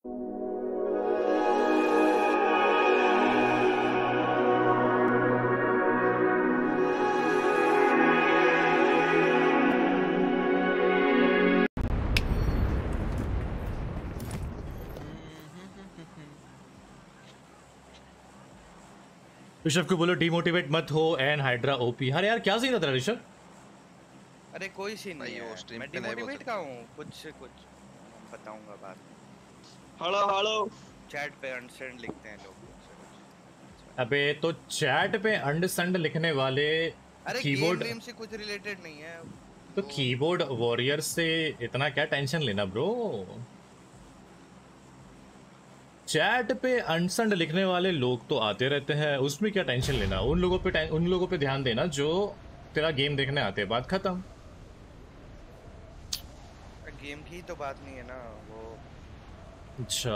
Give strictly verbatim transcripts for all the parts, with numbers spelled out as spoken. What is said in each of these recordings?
ऋषभ को बोलो डिमोटिवेट मत हो एंड हाइड्रा ओपी। अरे यार क्या सीन था तेरा ऋषभ? अरे कोई सीन नहीं है, मैं डिमोटिवेट का हूँ, कुछ कुछ बताऊंगा बाद में। हेलो हेलो चैट पे अंडरस्टैंड लिखते हैं लोग। अबे तो चैट पे अंडरस्टैंड लिखने वाले कीबोर्ड गेम से कुछ रिलेटेड नहीं है तो कीबोर्ड वॉरियर से इतना क्या टेंशन लेना ब्रो। चैट पे अनसंड लिखने वाले लोग तो आते रहते हैं, उसमें क्या टेंशन लेना। उन लोगों पे उन लोगों पे ध्यान देना जो तेरा गेम देखने आते हैं। बात खत्म। गेम की तो बात नहीं है ना वो। अच्छा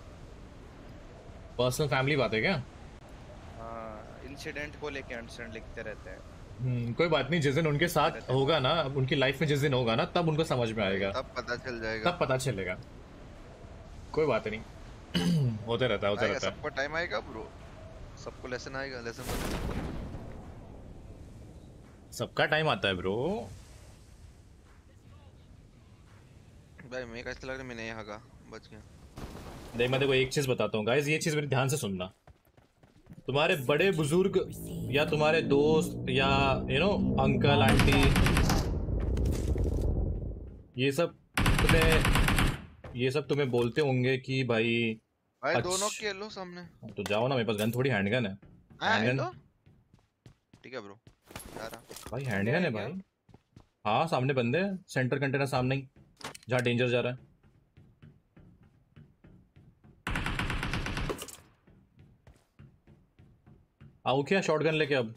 पर्सनल फैमिली बात है क्या? हाँ इंसिडेंट को लेके अनसंड लिखते रहते हैं। हम्म कोई बात नहीं, जिस दिन उनके साथ होगा ना, उनकी लाइफ में जिस दिन होगा ना, तब उनको समझ में आएगा, तब पता चल जाएगा, तब पता चलेगा। कोई बात नहीं होते रहता है होते रहता है। सबको टाइम आएगा ब्रो, सबको लेसन आएगा, लेसन सबका टाइम आता है ब्रो। भाई मैं कैसे लग रहा है मैंने यहाँ का बच गया। देख मैं देखो एक चीज बताता हूँ गाइस, ये चीज मेरे ध्यान से सुनना। तुम्हारे बड़े बुजुर्ग या तुम्हारे दोस्त या यू नो अंकल आंटी, ये सब तुम्हें ये सब तुम्हें बोलते होंगे कि भाई भाई अच्छ... दोनों के लो सामने तो जाओ ना, मेरे पास गन थोड़ी हैंडगन है। हैंडगन ठीक है ब्रो जा रहा भाई, हैंडगन है भाई। हाँ सामने बंदे, सेंटर कंटेनर सामने ही जहाँ डेंजर जा रहा है। आओ क्या शॉटगन लेके अब।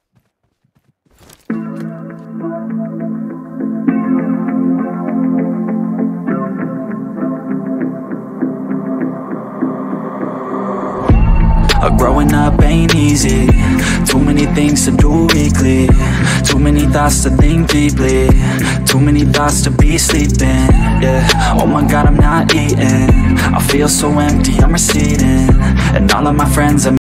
Growing up ain't easy. Too many things to do weekly. Too many thoughts to think deeply. Too many thoughts to be sleeping. Yeah. Oh my God, I'm not eating. I feel so empty, I'm receding. And all of my friends are